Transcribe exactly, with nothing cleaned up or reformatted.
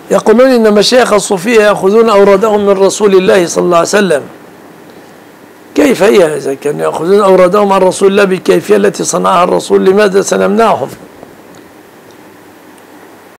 يقولون إن مشايخ الصوفية يأخذون أورادهم من رسول الله صلى الله عليه وسلم. كيف هي إذا كانوا يأخذون أورادهم عن رسول الله بالكيفية التي صنعها الرسول؟ لماذا سنمنعهم؟